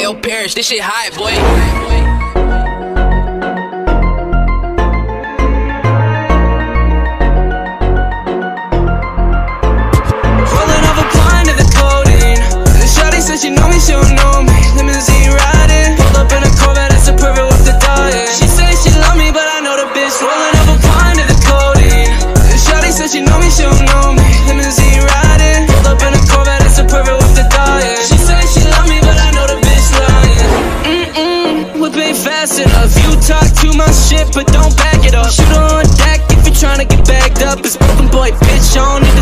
your parents, this shit hot, boy. She know me, she don't know me. Limousine riding, pulled up in a Corvette, that's a perfect with the diet. She say she love me, but I know the bitch rolling up a pint of the codeine. Shawty said she know me, she don't know me. Limousine riding, pulled up in a Corvette, that's a perfect with the diet. She say she love me, but I know the bitch lying. Whip ain't fast enough. You talk too much shit, but don't back it up. Shoot her on deck if you're trying to get bagged up. It's broken boy, bitch, on it.